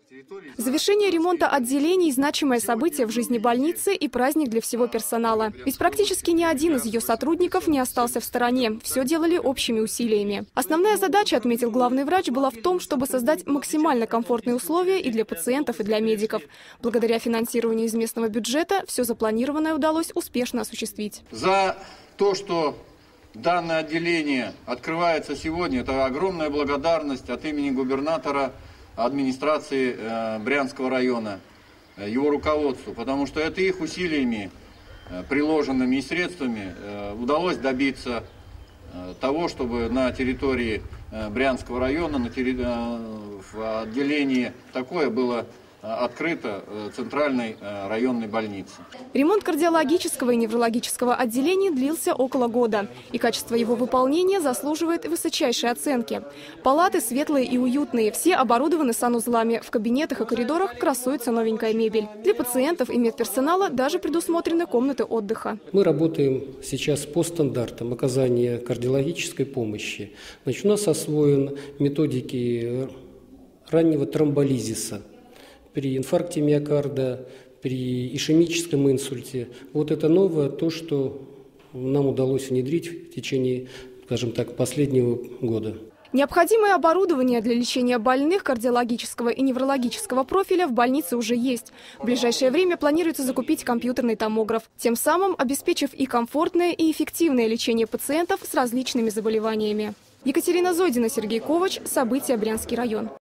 Завершение ремонта отделений – значимое событие в жизни больницы и праздник для всего персонала. Ведь практически ни один из ее сотрудников не остался в стороне. Все делали общими усилиями. Основная задача, отметил главный врач, была в том, чтобы создать максимально комфортные условия и для пациентов, и для медиков. Благодаря финансированию из местного бюджета все запланированное удалось успешно осуществить. За то, что данное отделение открывается сегодня, это огромная благодарность от имени губернатора, администрации Брянского района, его руководству, потому что это их усилиями, приложенными и средствами удалось добиться того, чтобы на территории Брянского района, в отделении такое было открыто центральной районной больницы. Ремонт кардиологического и неврологического отделений длился около года, и качество его выполнения заслуживает высочайшей оценки. Палаты светлые и уютные, все оборудованы санузлами, в кабинетах и коридорах красуется новенькая мебель. Для пациентов и медперсонала даже предусмотрены комнаты отдыха. Мы работаем сейчас по стандартам оказания кардиологической помощи. Значит, у нас освоен методики раннего тромболизиса при инфаркте миокарда, при ишемическом инсульте. Вот это новое, то, что нам удалось внедрить в течение, скажем так, последнего года. Необходимое оборудование для лечения больных кардиологического и неврологического профиля в больнице уже есть. В ближайшее время планируется закупить компьютерный томограф, тем самым обеспечив и комфортное, и эффективное лечение пациентов с различными заболеваниями. Екатерина Зойдина, Сергей Ковач. События. Брянский район.